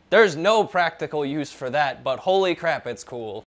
There's no practical use for that, but holy crap, it's cool.